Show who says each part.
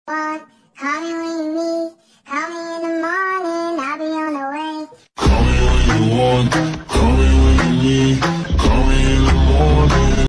Speaker 1: want. Call me when you need. Call me in the morning, I'll be on the way.
Speaker 2: Call me when you want.